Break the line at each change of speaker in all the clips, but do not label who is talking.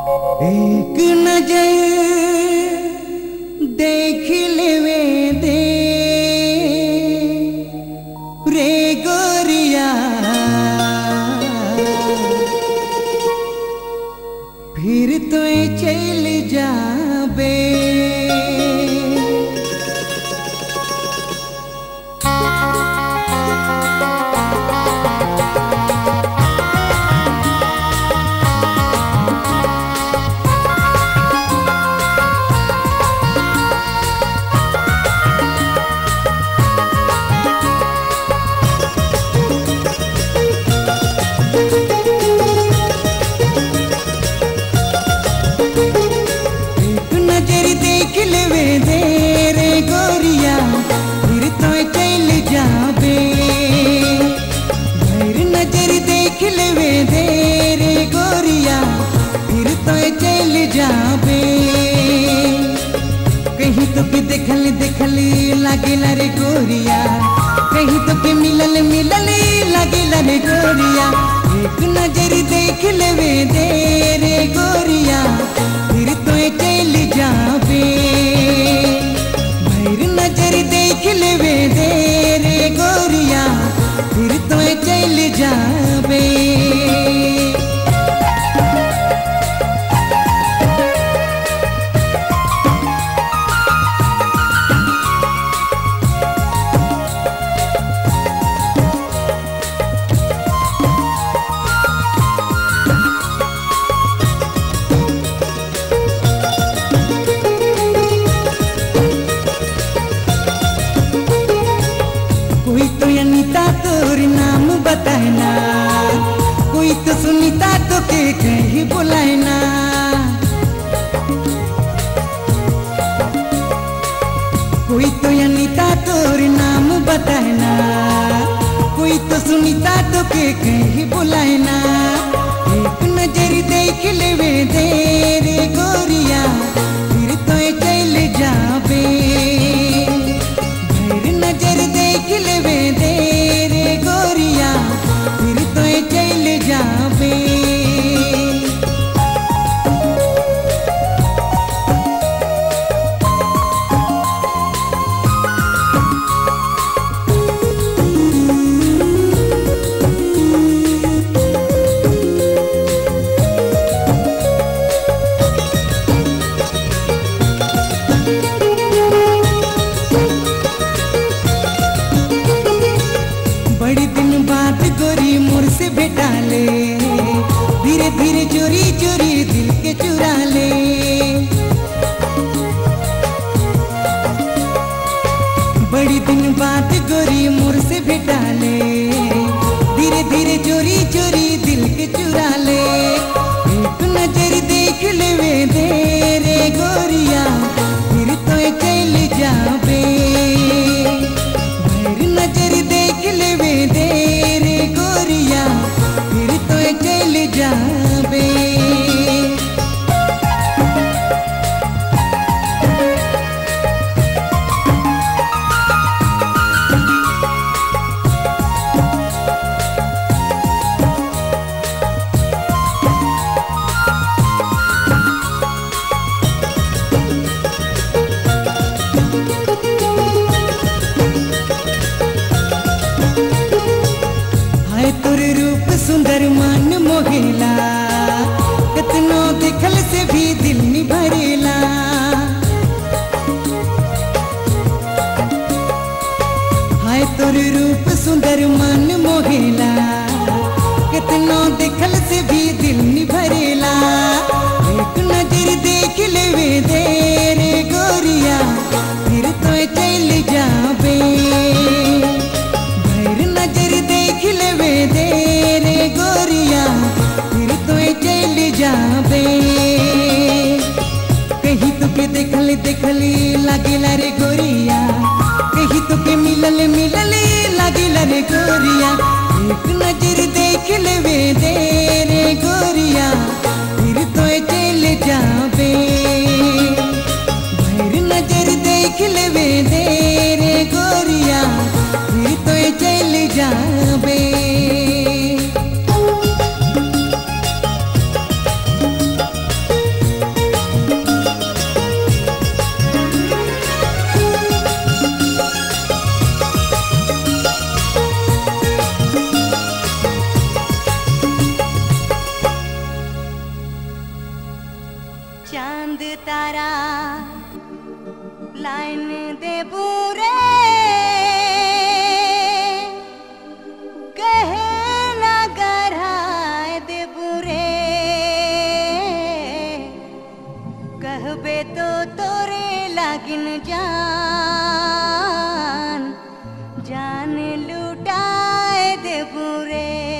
एक नजर देख लेवे दे रे गोरिया, फिर तो चल जाबे। देख लेवे दे रे गोरिया, फिर तो चल जाबे। भर नजर देख लेवे दे रे गोरिया, फिर तो चल जाबे। कहीं तो के देखल देखल लागेला रे गोरिया, कहीं तो के मिलल मिलल लागेला रे गोरिया। एक नजर देख लेवे दे रे गोरिया, फिर तो चल जाबे। भर नजर देख लेवे दे रे गोरिया, फिर तो चल जाबे। कोई तो अनीता तोर नाम बताना, कोई तो सुनीता तो के कहीं बुलाना। कोई तो अनीता तोर नाम बताना, कोई तो सुनीता तो के कहीं बुलाना। एक नजर देख लेवे दे रे गोरिया, फिर तो चल जाबे। भर नजर देख लेवे दे रे गोरिया, फिर तो चल जाबे। बड़ी दिन बाद गोरी मोर से भेटा ले, धीरे धीरे चोरी चोरी दिल के चुरा ले। बड़ी दिन बाद गोरी मोर से भेटा ले, धीरे धीरे चोरी चोरी दिल के चुरा ले। एक नजर देख लेवे दे रे गोरिया, फिर तो चल जाबे। भर नजर देख लेवे दे रे गोरिया, फिर तो चल जाबे। हाय तोर रूप सुंदर मान मोहेला, कितनो देखल से भी दिल नहीं भरेला। हाय तोर रूप सुंदर मान मोहेला, कितनो देखल से भी दिल नहीं भरेला। एक नजर देख लेवे दे रे गोरिया, फिर तो चल जाबे। भर नजर देख लेवे दे रे गोरिया, फिर तो चल जाबे। कहीं तो के देखल देखल लागेला रे गोरिया, कहीं तो के मिलल मिलल लागेला रे गोरिया। एक नजर देख लेवे दे रे गोरिया, फिर तो चल जाबे। भर नजर देख लेवे दे रे गोरिया, फिर तो चल जाबे।
चांद तारा लाइन दे पूरे कहे ना गराए दे पूरे कहबे तो तोरे लागिन जान जान लुटाए दे पूरे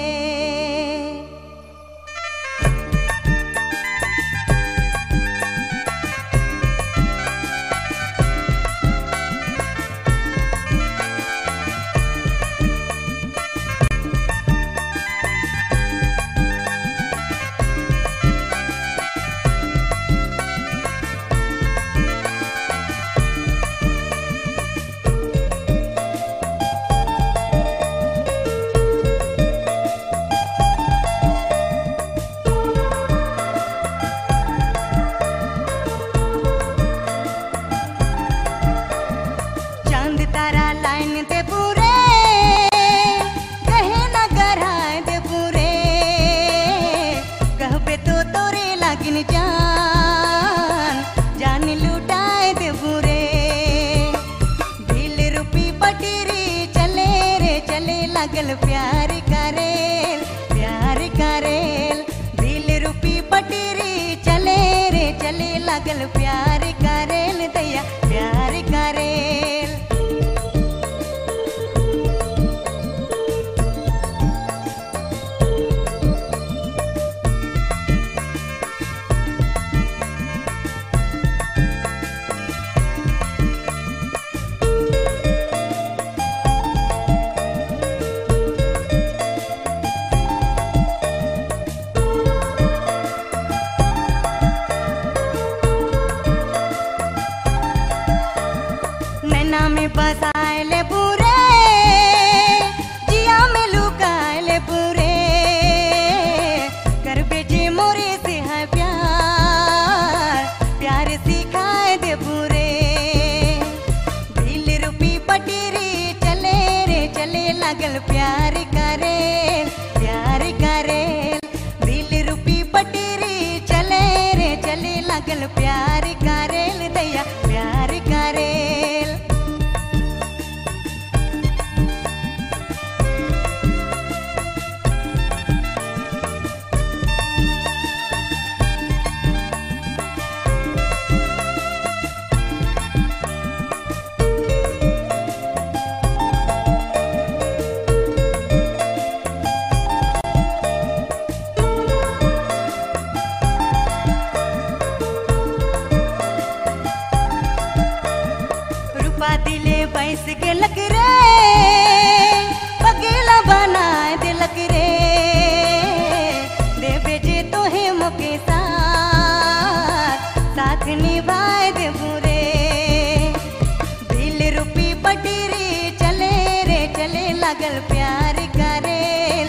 तारा लाइन दे पूरे कहे ना गराए दे पूरे कहबे तो तोरे लागिन जान जान लुटाए दे पूरे दिल रुपी पटीरी चले रे चले लगल प्यार करेल दिल रुपी पटीरी चले रे चले लगल प्यार करेल दैया प्यार करेल नैना में बसाए ले पूरे जिया में लुकाए ले पूरे कर बेजे मोरे से है प्यार सिखाए दे पूरे दिल रुपी पटीरी चले रे चले लगल प्यार करेल दिल रुपी पटीरी चले रे चले लगल प्यार करेल दैया प्यार करेल दिले बैस के लग रे पगेला बनाए दिलक रे दे बेजे तो है मोके साथ निभाए दे पूरे दिल रुपी पटीरी चले रे चले लगल प्यार करेल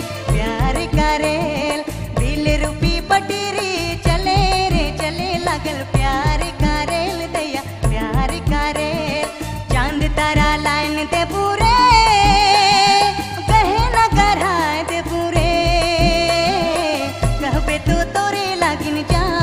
दिल रुपी पटीरी चले रे चले लगल प्यार करेल दैया प्यार करेल चांद तारा लाइन दे पूरे कहे ना गराए दे पूरे कहबे तो तोरे लागिन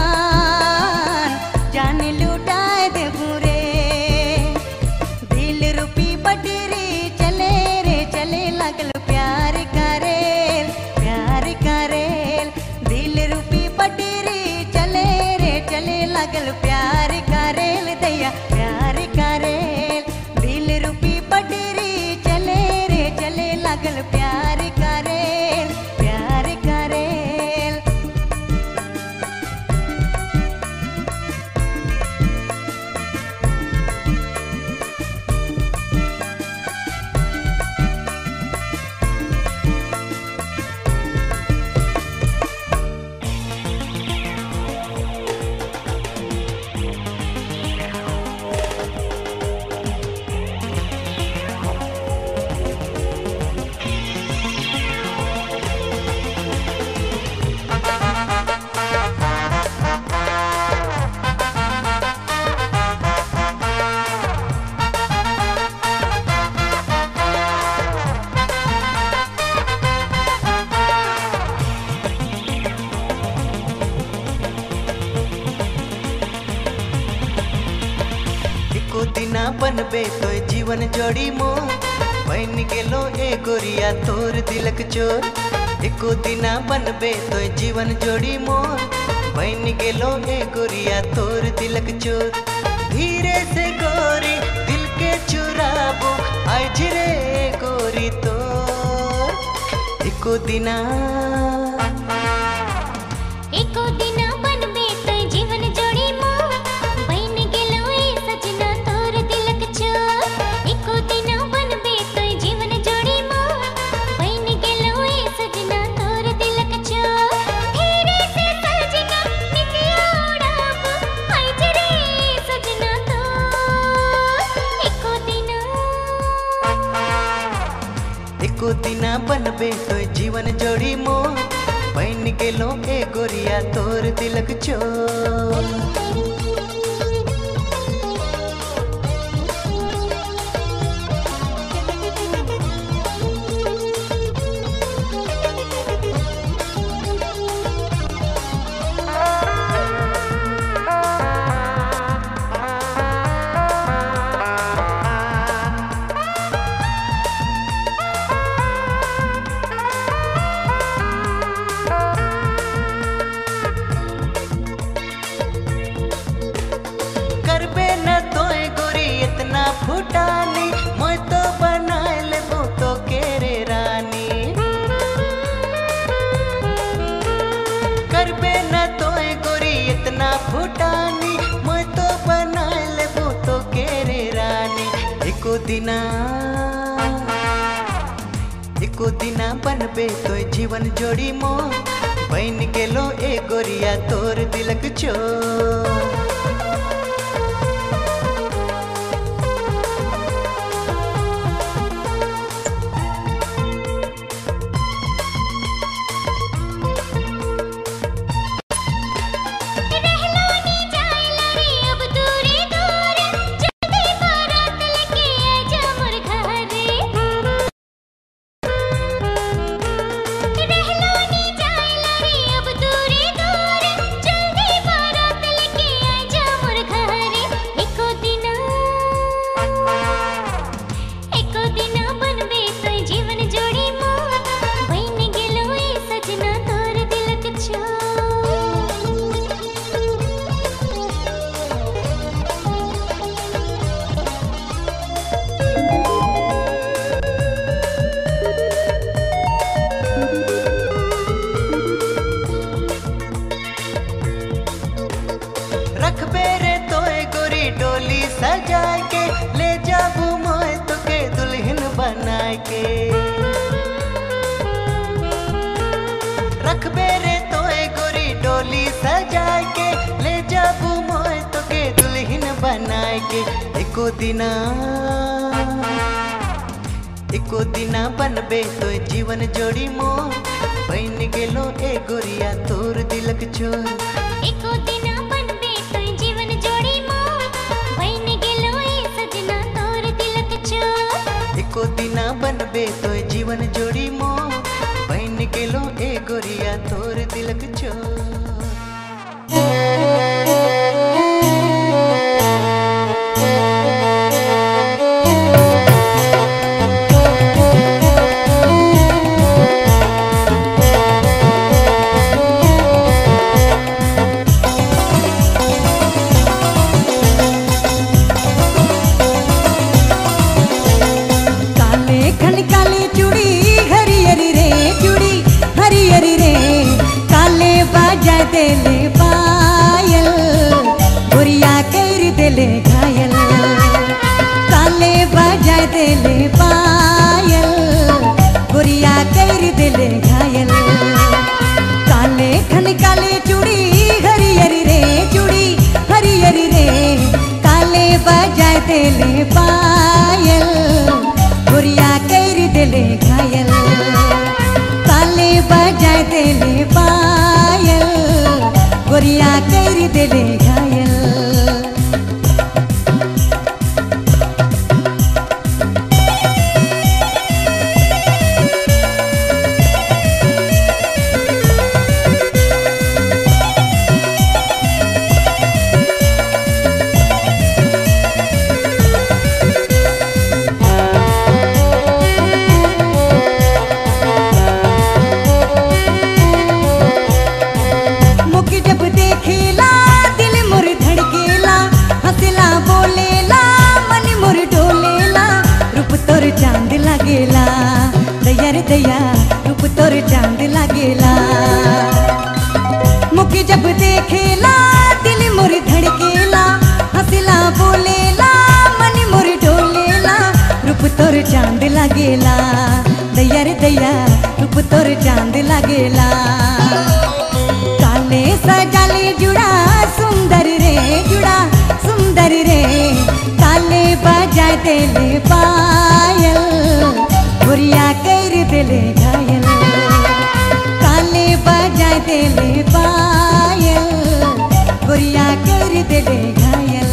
जान लुटाए दे पूरे दिल रुपी पटीरी चले रे चले लगल प्यार करेल दिल रुपी पटीरी चले रे चले लगल
दिना बनबे तो जीवन जोड़ी मोर बन गेलो ए गोरिया तोर दिलक चोर। एको दिना बनबे तो जीवन जोड़ी मोर बन गेलो ए गोरिया तोर दिलक चोर। धीरे से गोरी दिल के चुराबो आज रे गोरी तोर। एको दिना
बनबे तो जीवन जोड़ी मोर बन गेलो ए सजना तोर दिलक चोर। एको दिना बनबे तो जीवन जोड़ी मोर बन गेलो ए सजना तोर दिलक चोर। धीरे से सजना नितिया उड़ाबो आज रे सजना तोर।
एको दिना बनबे तो जीवन जोड़ी मोर बन गेलो ए गोरिया तोर दिलक चोर। फुटानी मैं तो बनाए लेबो तो केरे रानी। करबे न तोय गोरी इतना फुटानी मैं तो बनाए लेबो तो केरे रानी। एको दिना बनबे तो जीवन जोड़ी मोर बन गेलो ए गोरिया तोर दिलक चोर। डोली सजा के ले जाबू मोय तो के दुल्हन बनाए के। रखबे रे तोय गोरी डोली सजा के ले जाबू मोय तो के दुल्हन बनाए के। एको दिना बनबे तो जीवन जोड़ी मोर बन गेलो ए गोरिया तोर दिलक चोर।
एको दिना बनबे तो जीवन जोड़ी मोर बन गेलो ए सजना तोर दिलक चोर।
एको दिना बनबे तो जीवन जोड़ी मोर बन गेलो ए गोरिया तोर दिलक चोर।
देले पायल गोरिया कर देले घायल। काले बजा देले पायल गोरिया कर देले घायल। काले खन काले चूड़ी हरियरी रे चूड़ी हरियरी रे। काले बजा देले पायल गोरिया कर देले घायल। काले बजा देले पायल गोरिया कर देले घायल।
तोर चांद लगेला। काले सजाले जुड़ा सुंदर रे, जुड़ा सुंदर रे, काले बजा देले पायल, गोरिया कर देले घायल। काले बजा देले पायल, गोरिया कर देले घायल।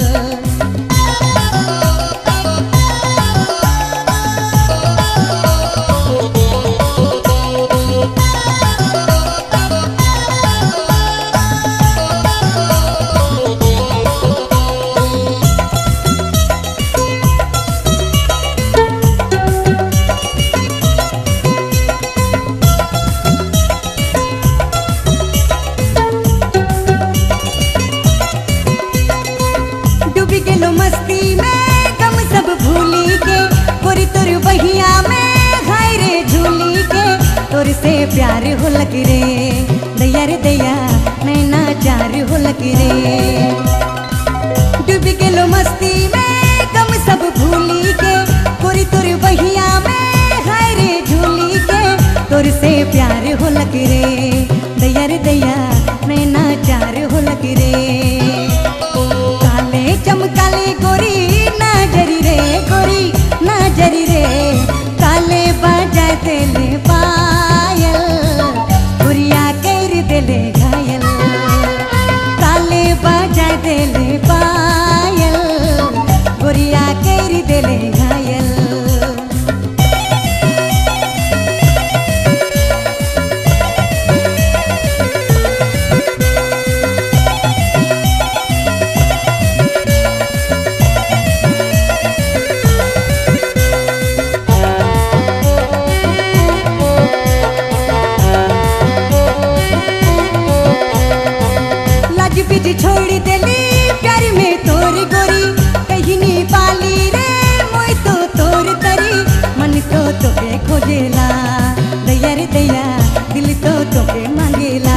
से प्यार हो लग रे दैया रे दैया, नैना चार हो लग रे। डूब गेलो मस्ती में गम सब भूली के, गोरी तोर बहिया में हाय रे झूली के, तोर से प्यार हो लग रे दैया रे दैया, नैना चार हो लग रे। काले चमकाले गोरी ना जरी रे, गोरी ना जरी रे, काले बजा देले पायल, गोरिया कर देले घायल। काले बजा देले पायल, गोरिया कर देले घायल। छोड़ देली प्यार में तोर गोरी, कहीं नहीं पाली रे मोई तो तोर तरी, मन तो तोके खोजेला दैया रे दैया, दिल तो तोके मांगेला।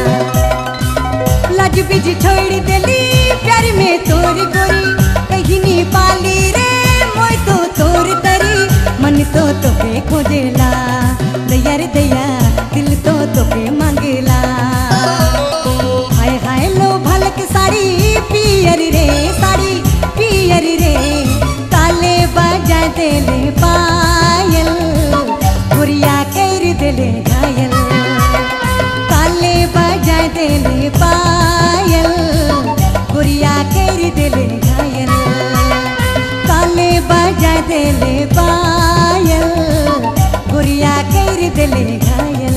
लाज बीज छोड़ देली प्यार में तोर गोरी, कहीं नहीं पाली रे मोई तो तोर तरी, मन तो तोके खोजेला दैया रे दैया, दिल तो तोके मांगेला। हाय हाय लो भलक साड़ी पियर रे, साड़ी पियर रे, काले बजा देले पायल, गोरिया कर देले घायल। काले बजा देले पायल, गोरिया कर देले घायल। काले बजा देले पायल, गोरिया कर देले घायल।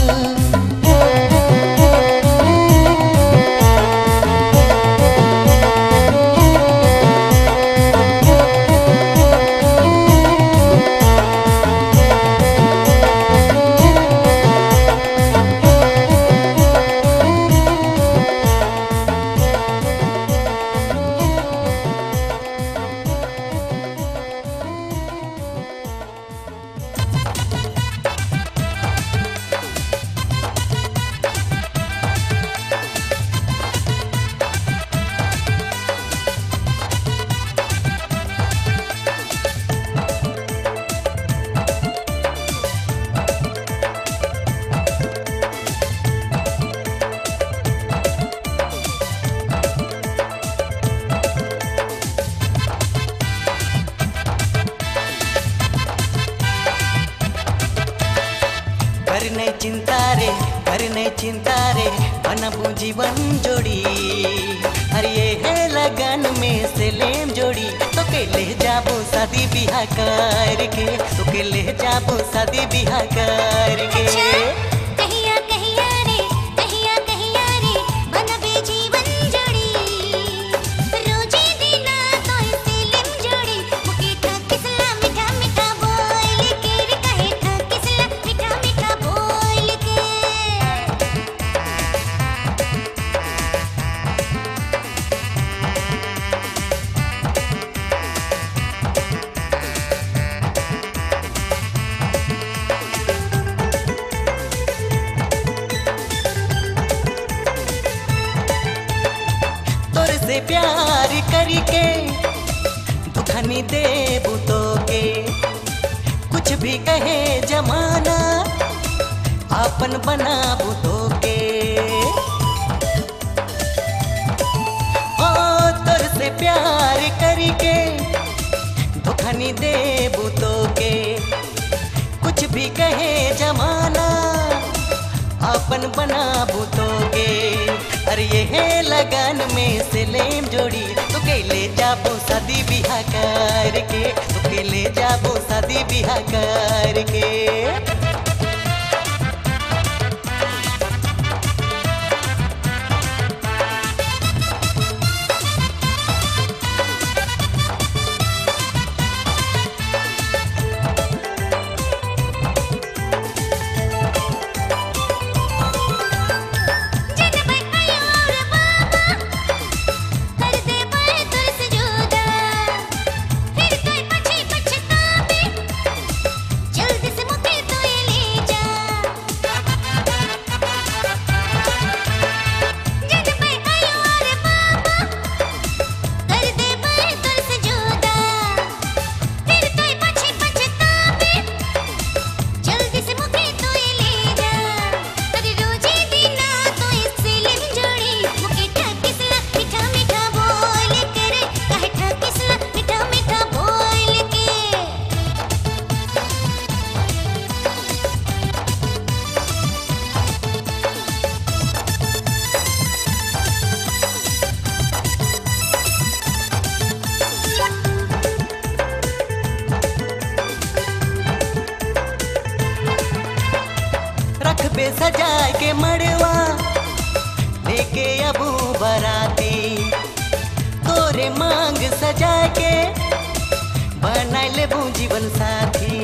चिंता रे बनबू जीवन जोड़ी, अरे ये है लगन में से लेम जोड़ी, तो के ले जाबो शादी बिहा करके, तो के ले जाबो शादी बिहा करके।
कहिया कहिया रे, कहिया कहिया रे, बनबे जीवन जोड़ी, रोजे दिना तो से लेम जोड़ी, मुके ठकिसला मीठा मीठा बोल के रे, कहे ठकिसला मीठा मीठा बोल के।
से प्यार करके दुखनी दे बुतो के, कुछ भी कहे जमाना
आपन बनाबू तो के ओ तोर से प्यार करके धोखा नहीं देबू तो के कुछ भी कहे जमाना आपन बनाबू तो के अरे ये है लगन में से लेम जोड़ी तो के ले जाबो शादी बिहा करके तो के ले जाबो शादी बिहा करके बे सजाए के मड़वा लेके अबू बराती तोरे मांग सजा के बनाए लेबू जीवन साथी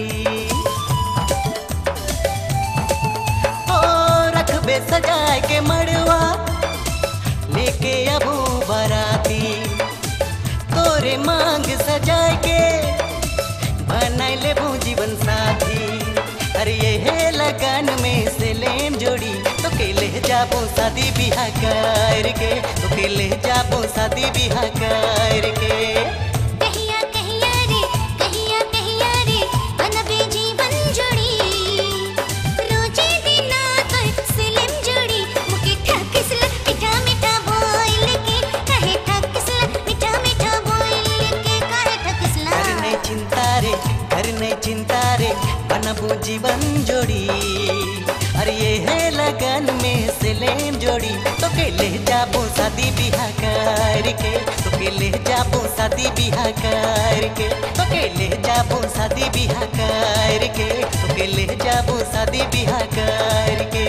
ओ रखबे सजाए के मड़वा लेके अबू बराती तोरे मांग सजा के बनाए लेबू जीवन साथी अरे ये है लगन में से लेम जोड़ी तो के ले जाबो शादी बिहा करके तो के ले जाबो शादी बिहा करके
कहिया कहिया रे बनबे जीवन जोड़ी रोजे दिना तो से लेम जोड़ी मुके ठकसला मीठा मीठा बोल के कहे ठकसला मीठा मीठा बोल के कहे ठकसला
करने चिंता रे बनबू जीवन जोड़ी अरे ये है लगन में से लेम जोड़ी तो के ले जाबो शादी बिहा करके तो के ले जाबो शादी बिहा करके तो के ले जाबो शादी बिहा करके तो के ले जाबो शादी बिहा करके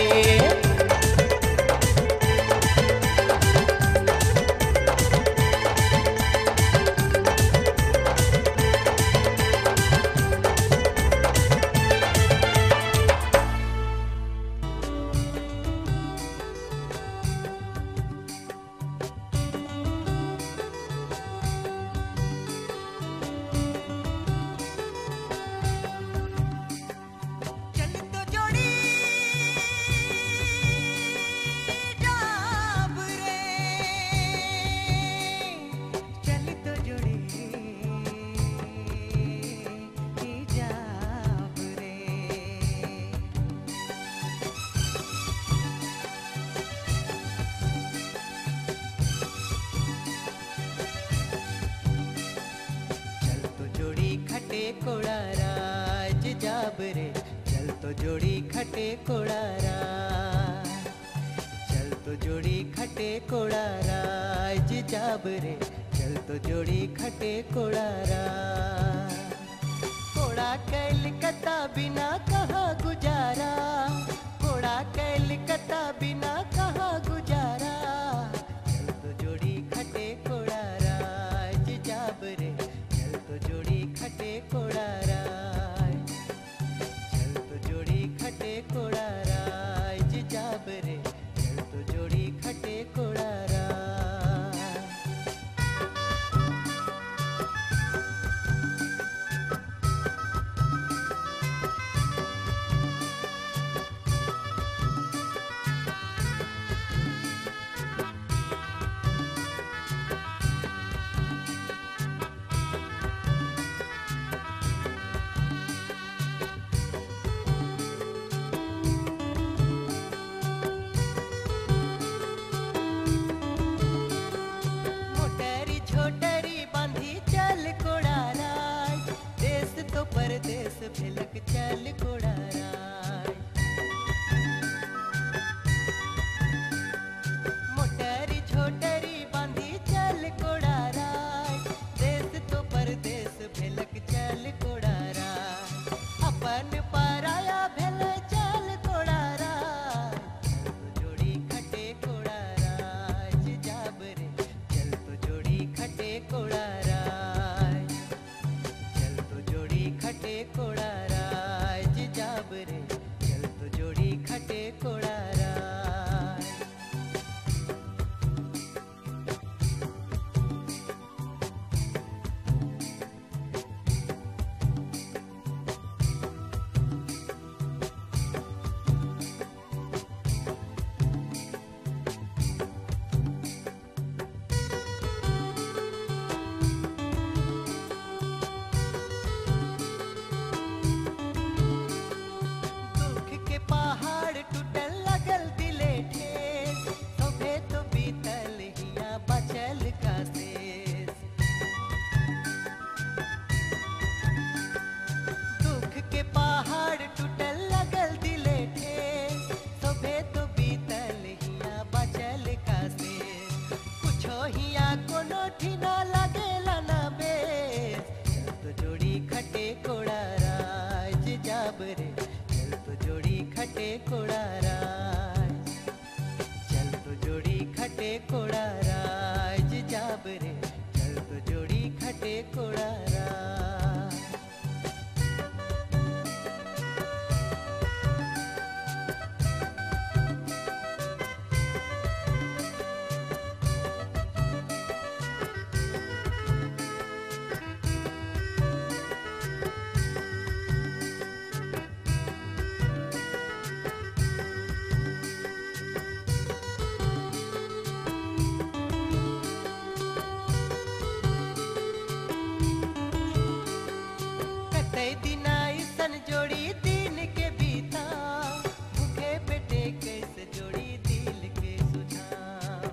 कोड़ा राज जाब रे चल तो जोड़ी खटे कोड़ा राज चल तो जोड़ी खटे कोड़ा राज जाब रे चल तो जोड़ी खटे कोड़ा राज कोड़ा कलकत्ता बिना कहाँ गुजारा कोड़ा कलकत्ता बिना कहाँ गुजारा चल तो जोड़ी खटे कोड़ा राज जाब रे चल तो जोड़ी खटे कोड़ा राज चल तो जोड़ी खटे कोड़ा राज जाब रे चल तो जोड़ी खटे कोड़ा राज
खटे कोड़ा राज, चल तो जोड़ी खटे कोड़ा राज जाब रे, चल तो जोड़ी खटे कोड़ा राज। कतई दिना सन जोड़ी दिन के बीता, भूखे पेटे कैसे जोड़ी दिल के सुझाव।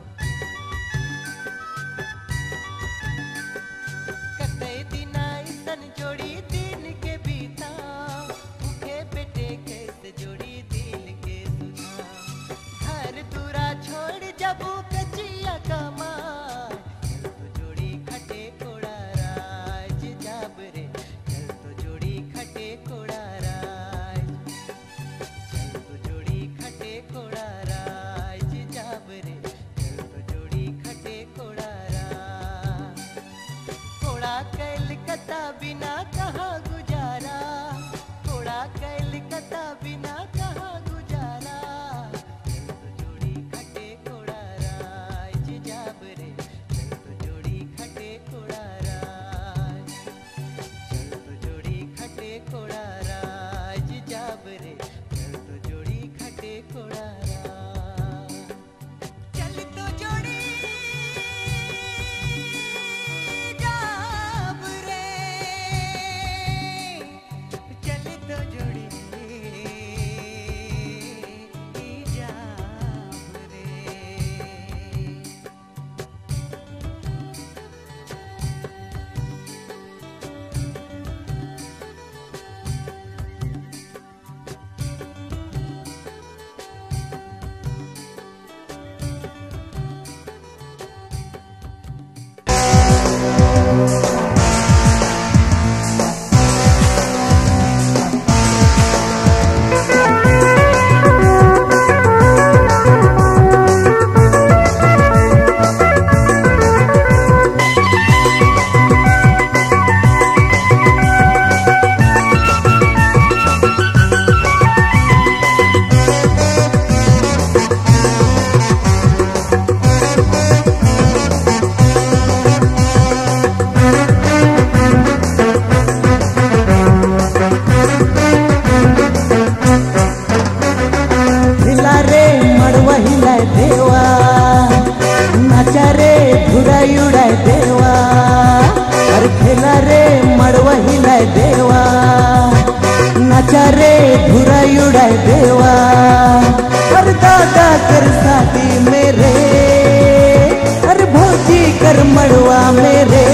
कतई दिना सन जोड़ी दिन के बीता, भूखे पेटे कैसे जोड़ी दिल के सुझाव। घर दूरा छोड़ जब कचिया कमाए, चल तो जोड़ी खटे कोड़ा राज जाब रे, चल तो जोड़ी खटे कोड़ा राज, चल तो जोड़ी खटे कोड़ा राज जाब रे, चल तो जोड़ी खटे कोड़ा राज। कोड़ा कलकत्ता बिना कहाँ गुजारा, कोड़ा कलकत्ता बिना कहाँ गुजारा, चल तो जोड़ी खटे कोड़ा राज जाब रे, चल तो जोड़ी खटे कोड़ा राज, चल तो जोड़ी खटे कोड़ा राज जाब रे, चल तो जोड़ी खटे कोड़ा राज। चल तो जोड़ी जाब रे, चल तो जोड़ी जाब रे। हिला रे मड़वा हिलाय देवा, नाचा रे घुराई उड़ाय देवा, अरे खेला रे मड़वा हिलाय देवा, नाचा रे घुराई उड़ाय देवा। अरे दादा कर शादी मेरे, अरे भौजी कर मड़वा मेरे,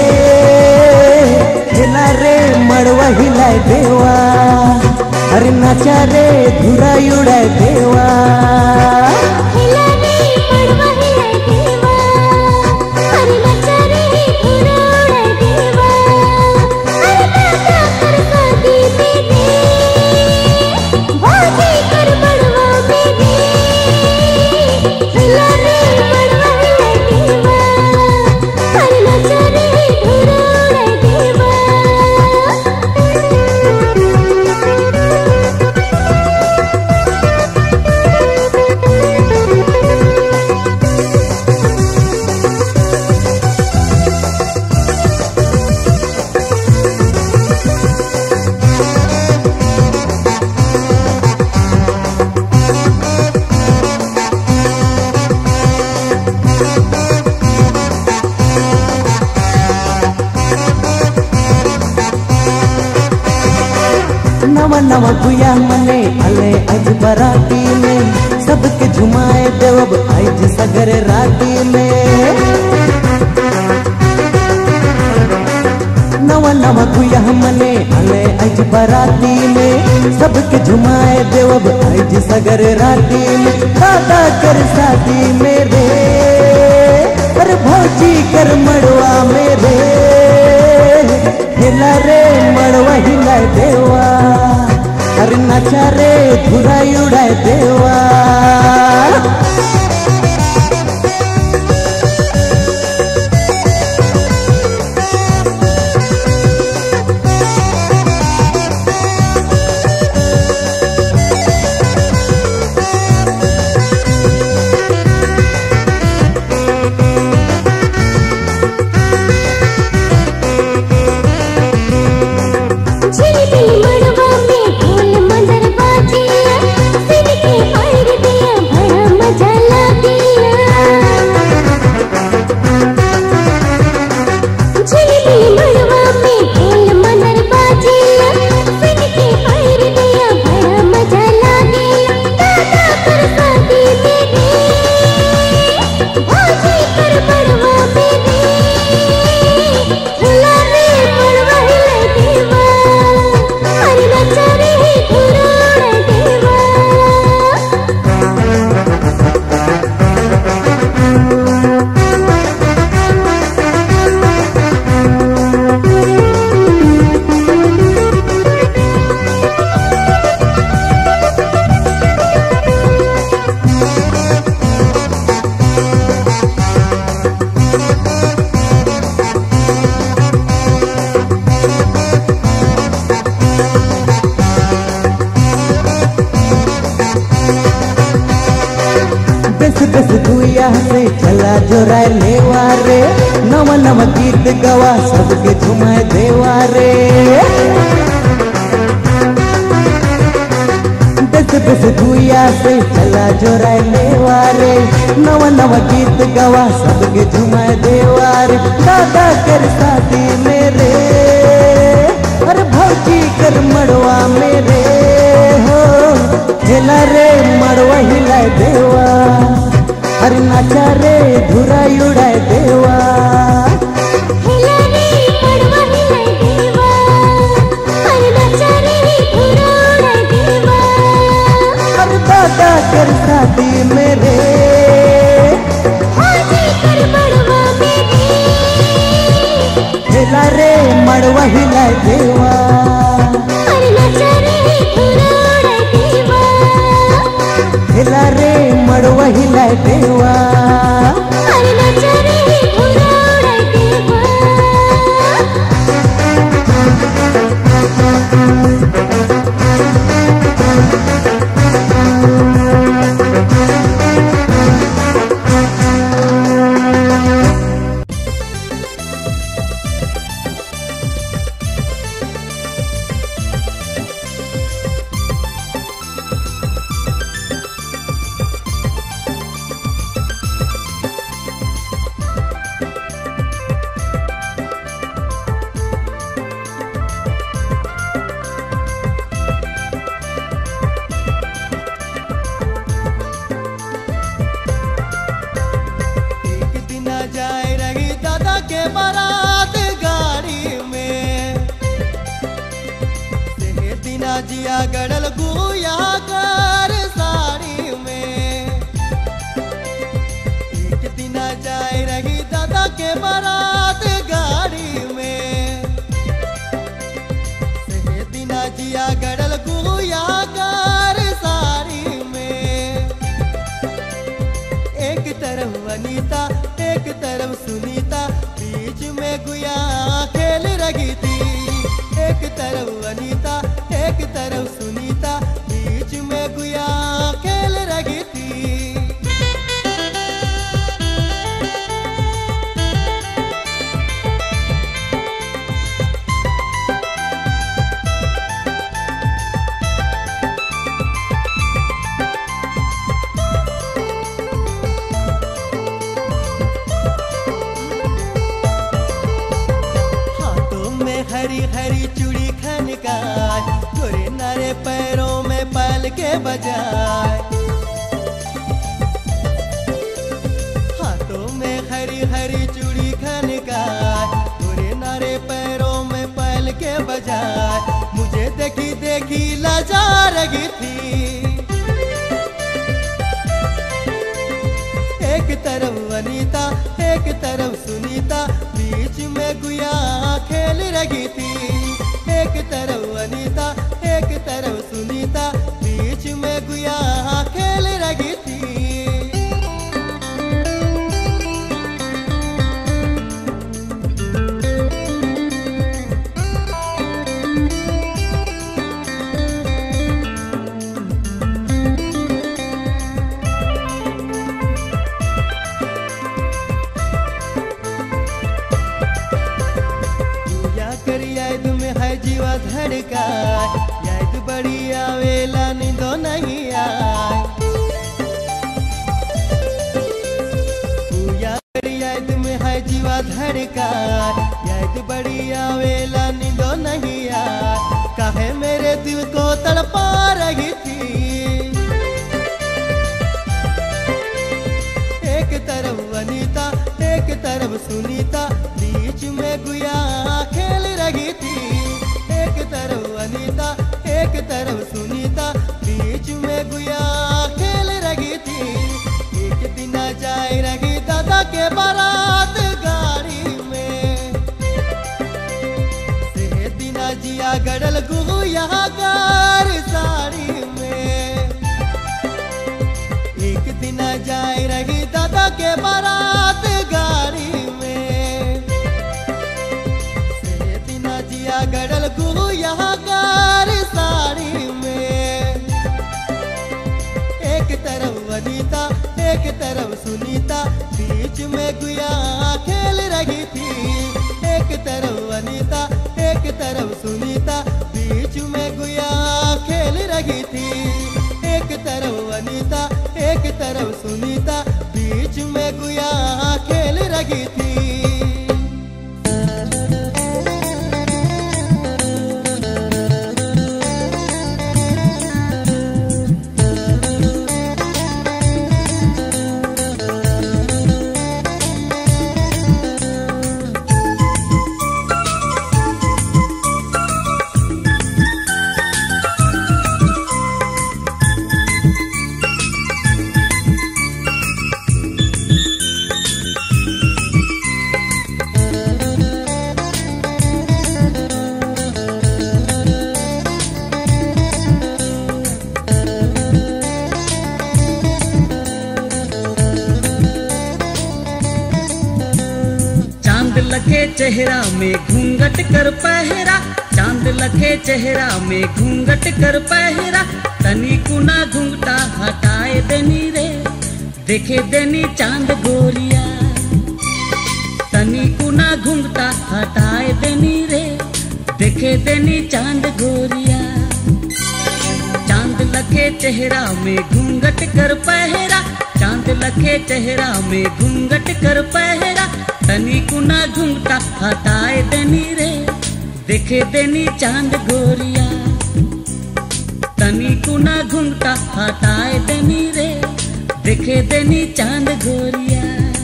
हिला रे मड़वा हिलाय देवा, अरे नाचा रे घुराई उड़ाय देवा।
हिला रे मड़वा हिलाय देवा, अरे नाचा रे घुरा उड़ाय देवा। अरे दादा कर शादी मेरे, भौजी कर मड़वा मेरे, हिला रे मड़वा हिलाय देवा, अरे नाचा रे घुरा उड़ाय देवा।
नवा नवा गुया मने अले अज बराती में, सबके झुमाए देवब आज सगर राती में। नवा नवा गुया मने अले अज बराती में, सबके झुमाए देवब आज सगर राती में। दादा कर शादी मेरे, अरे भौजी कर मड़वा मेरे, हिला रे मड़वा हिला देवा, अरे नाचा रे
धुरा उड़ाए देवा। दस दुया से चला जोरा लेवा रे, नवा नवा गीत गवा सबके झुमाए देवा रे। दस दुया से चला जोरा लेवा रे, नवा नवा गीत गवा सबके झुमाए देवा रे। दादा कर शादी मेरे, अरे भौजी कर मड़वा मेरे हो, हिला रे मड़वा हिलाए देवा। अरे नाचा रे धुरा उड़ाए देवा।
हिला रे मड़वा हिलाए देवा, अरे नाचा रे धुरा उड़ाए देवा।
अरे दादा कर शादी मेरे,
भौजी कर मड़वा मेरे,
हिला रे मड़वा हिलाए देवा।
अरे नाचा रे धुरा उड़ाए देवा,
हिला रे मड़वा हिलाए देवा।
अरे नाचा रे धुरा उड़ाए देवा।
जिया गड़ल गुया कर साड़ी में, एक दिन जाए रही दादा के बारात गाड़ी में। से दिन जिया गड़ल गुया कर साड़ी में, एक तरफ अनीता एक तरफ सुनीता, बीच में गुया खेल रही थी। एक तरफ अनीता एक तरफ सुनीता, बीच में गुया खेल रही थी। हाथों में हरी हरी चूड़ी खनकाए, गोरे नारे पैरों में पायल के बजाए। हाथों में हरी हरी चूड़ी खनकाए, गोरे नारे पैरों में पायल के बजाए। मुझे देखी देखी लजा रही थी। एक तरफ अनीता एक तरफ सुनीता, बीच में गुया खेल रही थी। एक तरफ अनीता एक तरफ सुनीता, बीच धड़काए, याद बड़ी आवेला नींदो नहीं आए। याद में है जीवा धड़काए, याद बड़ी आवेला नींदो नहीं आए। काहे मेरे दिल को तड़पा रही थी, एक तरफ अनीता एक तरफ सुनीता, बीच में गुया खेल रही थी। एक तरफ अनीता एक तरफ सुनीता, बीच में गुया खेल रही थी। एक दिन जाए रही दादा के बारात गाड़ी में, से दिना जिया गड़ल गुया गार साड़ी में। एक दिन जाए रही दादा के बारात गाड़ी में, से दिना जिया गड़ल गुया गार साड़ी में। एक तरफ अनीता एक तरफ सुनीता, बीच में गुया खेल रही थी। एक तरफ अनीता एक तरफ सुनीता, बीच में गुया खेल रही थी। एक तरफ अनीता एक तरफ सुनीता, बीच में गुया खेल रही थी।
लखे चेहरा में घूंघट कर पहरा, चांद लखे चेहरा में घूंघट कर पहरा। तनी कुना घूंघटा हटाए देनी रे, देखे देनी चांद गोरिया। तनी कुना घूंघटा हटाए देनी रे, देखे देनी चांद गोरिया। चांद लखे चेहरा में घूंघट कर पहरा, चांद लखे चेहरा में घूंघट कर पहरा। तनी कुना घूंघटा हटाए देनी रे, देखे देनी चांद गोरिया। तनी कुना घूंघटा हटाए देनी रे, देखे देनी चांद गोरिया।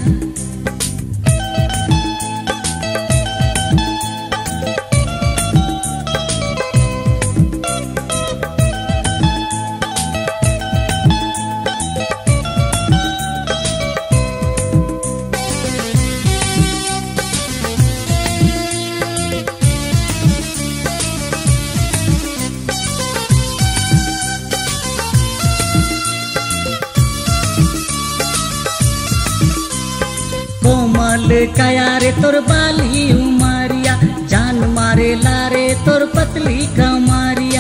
कोमल काया रे तोर बाली उमारिया, जान मारे लारे तोर पतली कमारिया।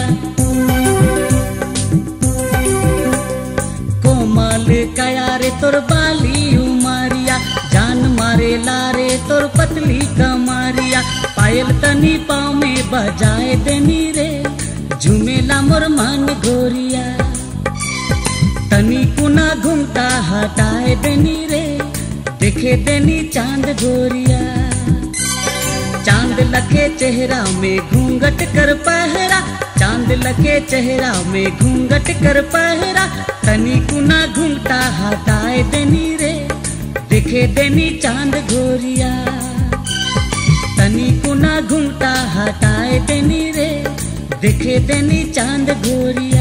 कोमल काया रे तोर बाली उमारिया, जान मारे लारे तोर पतली कमारिया। पायल तनी पाँव में बजाए देनी रे, झूमेला मोर मन गोरिया। तनी कुना घूंघटा हटाए देनी रे, देखे देनी चांद गोरिया। चांद लखे चेहरा में घूंघट कर पहरा, चांद लखे चेहरा में घूंघट कर पहरा। तनी कुना घूंघटा हटाए देनी रे, देखे देनी चांद गोरिया। तनी कुना घूंघटा हटाए देनी रे, देखे देनी चांद गोरिया।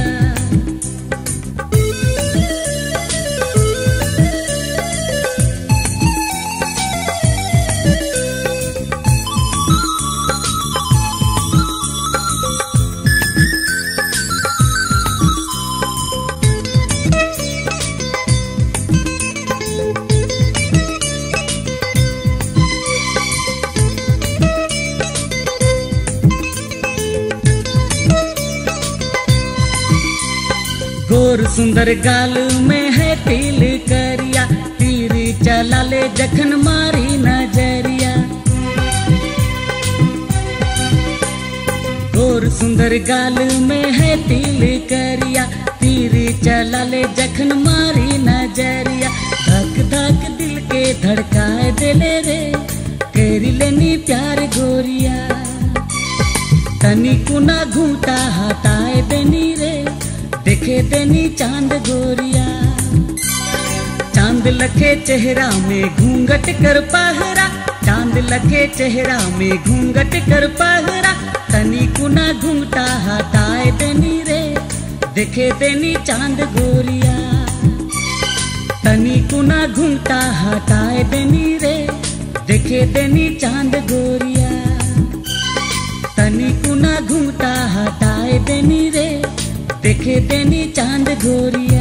गोर सुंदर गाल में है तिल करिया, तीर चला ले जखन मारी नजरिया। गोर सुंदर गाल में है तिल करिया, तीर चला ले जखन मारी नजरिया। धक धक दिल के धड़काए दिले रे, करी लेनी प्यार गोरिया। तनी कुना घूंटा हटाए देनी रे, देखे देनी चांद गोरिया। चांद लखे चेहरा में घूंघट कर पहरा, चांद लखे चेहरा में घूंघट कर पहरा। तनी कुना घूंघटा हटाए देनी रे, देखे देनी चांद गोरिया। तनी कुना घूंघटा हटाए देनी रे, देखे देनी चांद गोरिया। तनी कुना घूंघटा हटाए देनी रे, देखे देनी चांद गोरिया।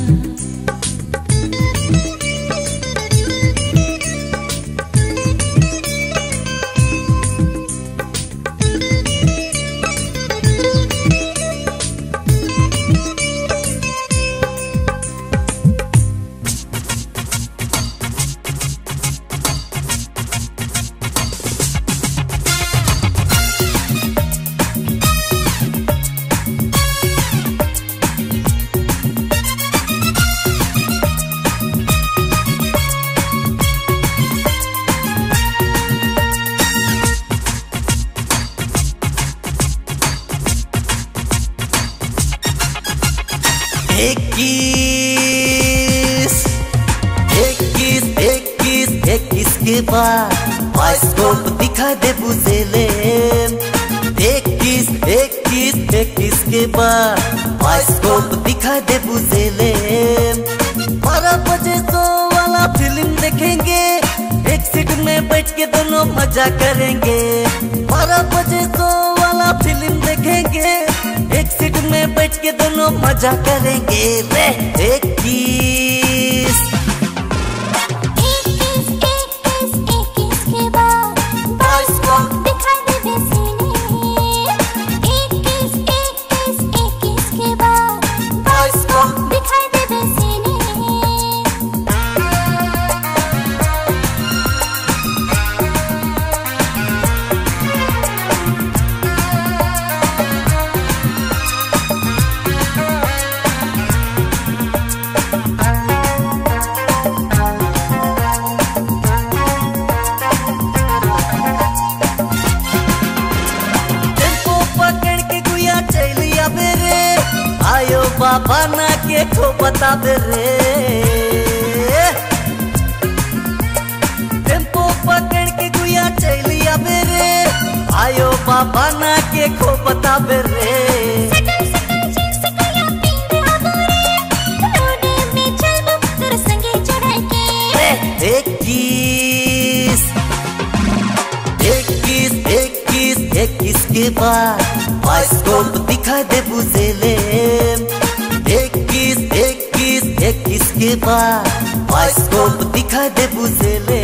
एक किस के बाद बाइस्कोप दिखा दे बुझेले। एक किस के बाद बाइस्कोप दिखा दे बुझेले। 12 बजे तो वाला फिल्म देखेंगे, एक सीट में बैठ के दोनों मजा करेंगे। 12 बजे तो वाला फिल्म देखेंगे, एक सीट में बैठ के दोनों मजा करेंगे रे। एक किस
के बाद बाइस्कोप दिखा दे बेसीने। एक किस के बाद बाइस्कोप दिखा दे बेसीने।
बाबा ना के खो बता दे रे। टेम्पो पकड़ के गुया चलिया बेरे, आयो बाबा ना के खो बता दे रे। एक किस के बाद बाइस्कोप दिखा दे बुझेले। एक किस के बाद बाइस्कोप दिखा दे बुझेले।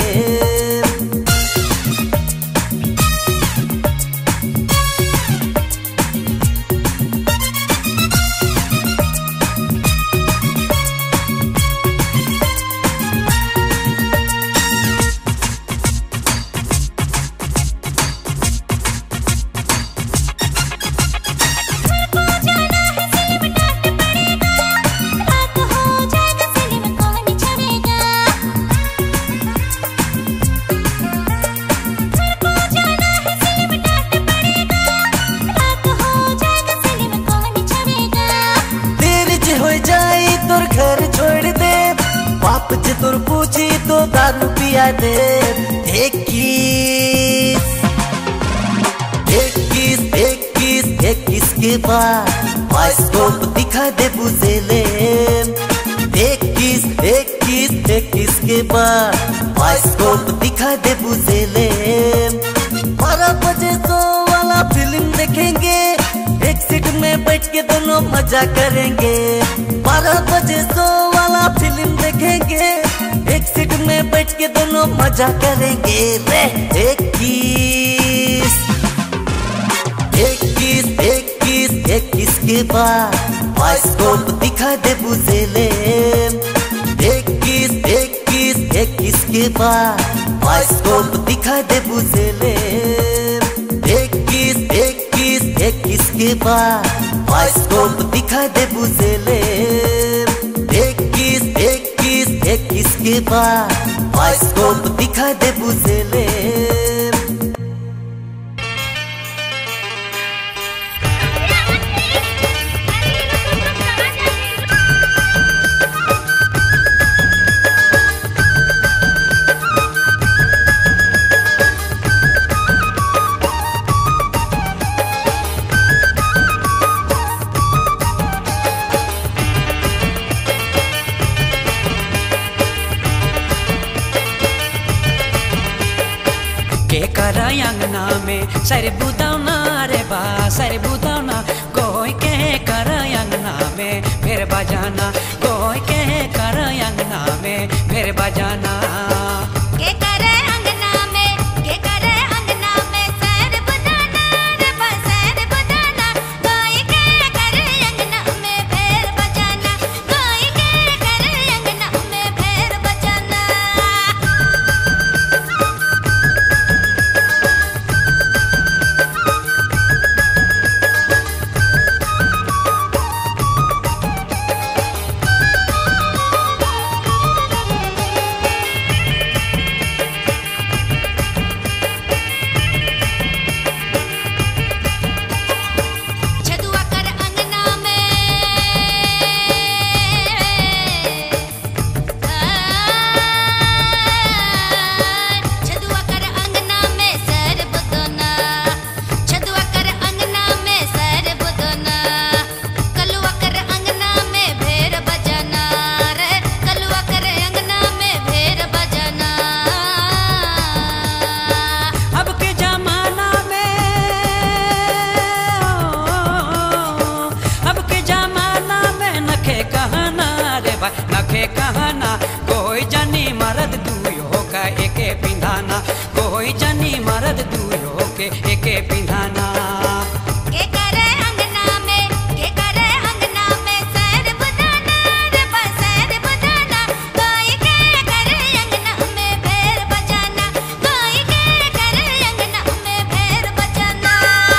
तुर पूछी तो दारू पिया दे। एक किस के बाद बाइस्कोप दिखा दे बुझेले। एक किस के बाद बाइस्कोप दिखा दे बुझेले। 12 बजे तो वाला फिल्म देखेंगे, एक सीट में बैठ के दोनों मजा करेंगे। 12 बजे तो वाला फिल्म देखेंगे, एक सीट में बैठ के दोनों मजा करेंगे रे। एक किस के बाद बाइस्कोप दिखा दे बुझेले। एक किस के बाद बाइस्कोप दिखा दे बुझेले। एक किस किसके पास बाइस्कोप दिखा दे बुझेले। एक किसके पास बाइस्कोप दिखा दे बुझेले।
के कर अंगना में सर बुदाना रे बा सर बुदाना कोई के कर अंगना में फिर बजाना कोई के कर अंगना में फिर बजाना।
के करे अंगना में के करे अंगना में सर बुदाना रे बा सर बुदाना कोई के करे अंगना में फिर बजाना कोई के करे अंगना में फिर बजाना। छदुआ कर अंगना में छदुआ कर अंगना में सर बुदना छदुआ कर अंगना में सर बुदना कलुआ कर अंगना में भेर बजाना रे कलुआ कर अंगना में भेर बजाना।
अब के जमाना में अब के जमाना में नखे कहना रे भाई नखे कहना कोई जनी मर्द दुयो का एके पिंधाना कोई जनी मर्द दुयो के एके पिंधाना।
के करे अंगना में के करे अंगना में सर बुदाना रे बा सर बुदाना कोई के करे अंगना में भेर बजाना कोई के करे अंगना में भेर बजाना।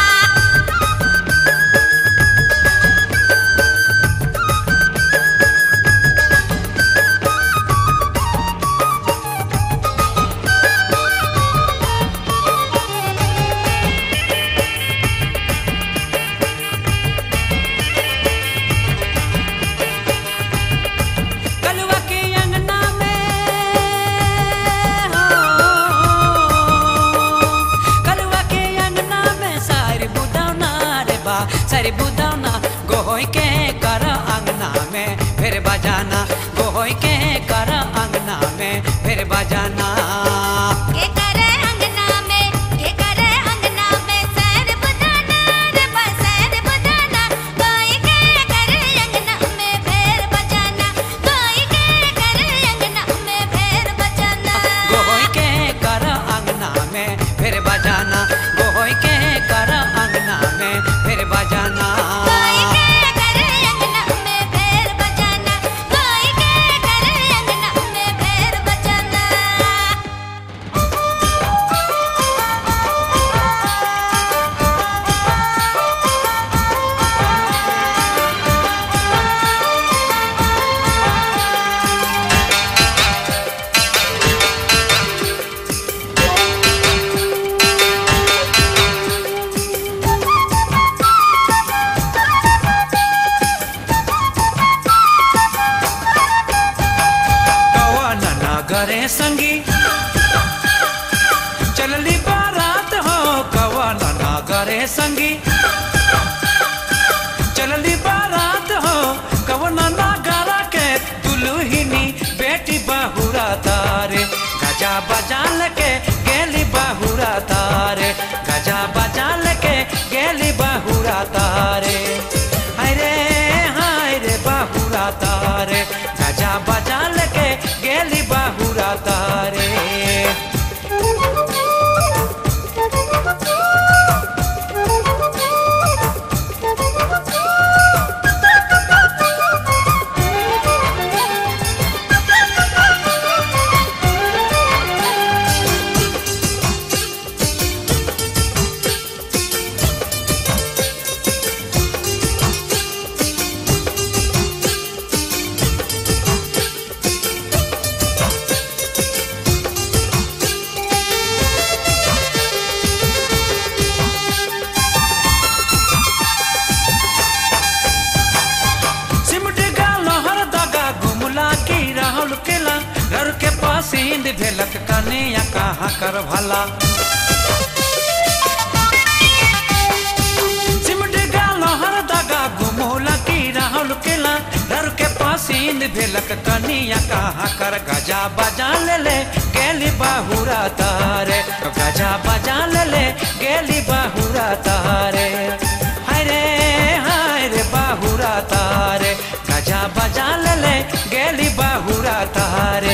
कलुआ के अंगना में कलुआ के अंगना में सारी बुदाना रे बा सारी बुदाना गोई के कर अंगना में फिर बजाना गोई के कर अंगना में फिर बजाना।
के करे अंगना में के करे अंगना में सर बुदाना रे बा सर बुदाना कोई के करे अंगना में भेर बजाना कोई के करे अंगना में भेर बजाना।
गोई के कर अंगना में फिर बजाना गोई के कर अंगना में फिर बजाना।
कोई के करे अंगना में भेर बजाना कोई के करे अंगना में भेर बजाना।
कवन नगरे संगी चलली बारात हो कवन नगरे संगी चलली बारात हो कवन नगरा के दुल्हिनी बेटी बहुरा तारे गजा बजाल के गेली बहुरा तारे गजा बजाल के गेली बहुरा तारे। हाय रे बहुरा तारे गजा बजाल के गेली बहुरा तारे। कर भला सिमट गालो हर दगा घुमोला की राहुल केला डर के पासीन भेलक कनिया कहा कर गजा बजा ले गेली बाहुरा तारे गजा बजा ले गेली बाहुरा तारे हाय रे बाहुरा तारे गजा बजा ले गेली बाहुरा तारे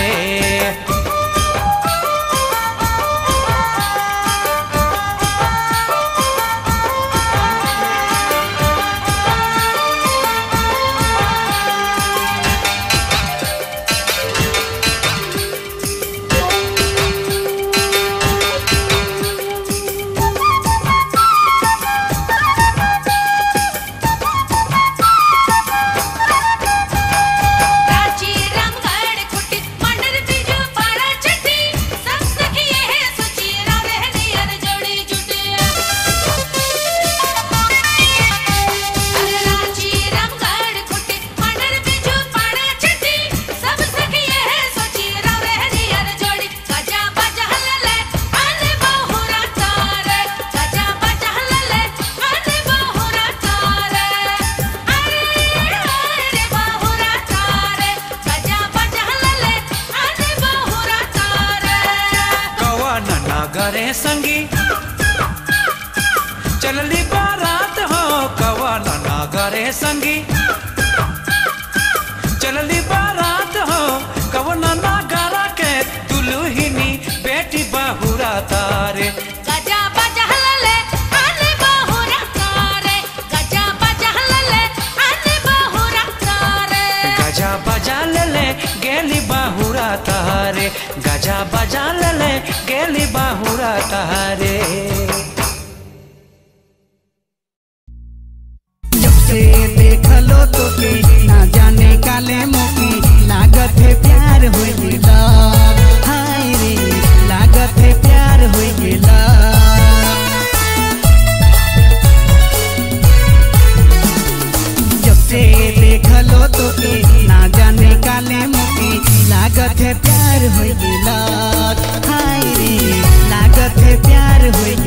करे संगी चलली बारात हो कवाना नागरे संगी चलली बारात हो कवना नागरा के दुल्हिनी बेटी बाहुरा तारे
गजा बजा ले आने बाहुरा तारे गजा बजा ले आने बाहुरा तारे
गजा बजा ले गेली बाहुरा तारे गजा बजा ले गेली बाहुरा तारे
जब से देखलो तो के ना जाने काले मोके लागत है प्यार हो गेला हाय रे लागत है प्यार हो गेला जब से देखलो तो के ना जाने काले मोके लागत है प्यार हो गेला हाय रे लागत है प्यार हो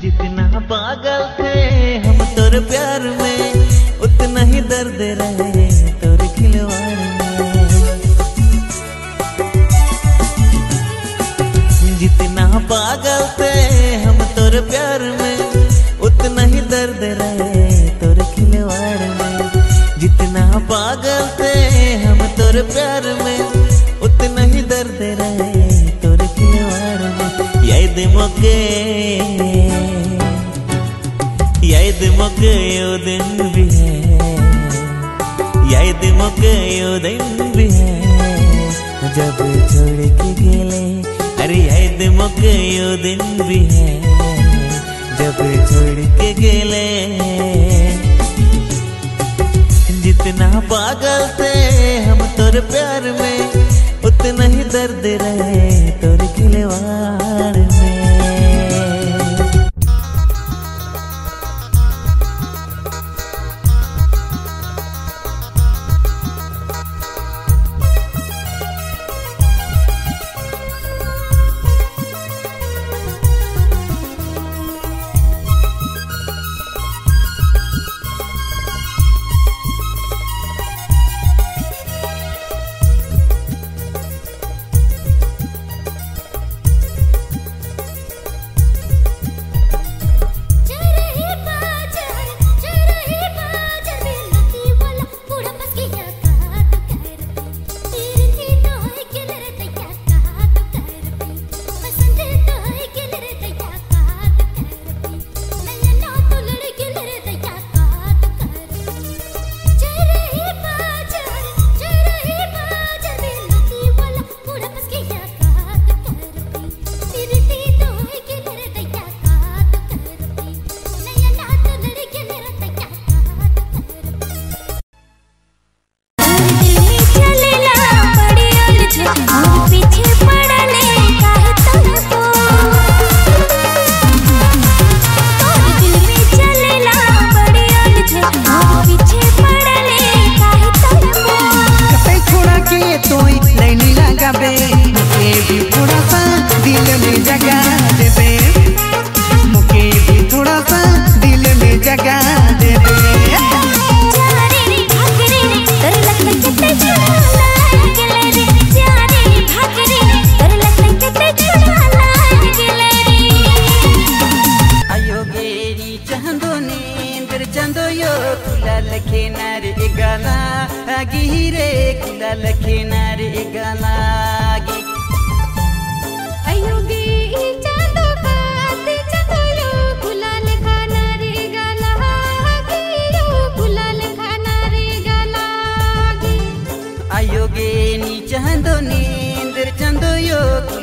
जितना पागल थे हम तोर प्यार में, उतना ही दर्द रहे तोर खिलवाड़ में। जितना पागल थे हम तोर प्यार में, उतना ही दर्द रहे तोर खिलवाड़ में। जितना पागल थे हम तोर प्यार में, उतना ही दर्द रहे तोर खिलवाड़ में। याद मोके यो दिन भी है, याद मोके यो दिन भी है जब छोड़ के गेले। अरे याद मोके यो दिन भी है जब छोड़ के गेले। जितना पागल थे हम तोर प्यार में, उतना ही दर्द रहे तोर खिलवाड़ में।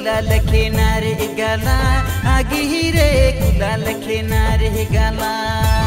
लखे नारे गाला आगे ही रे गुला लखे नारे गाला।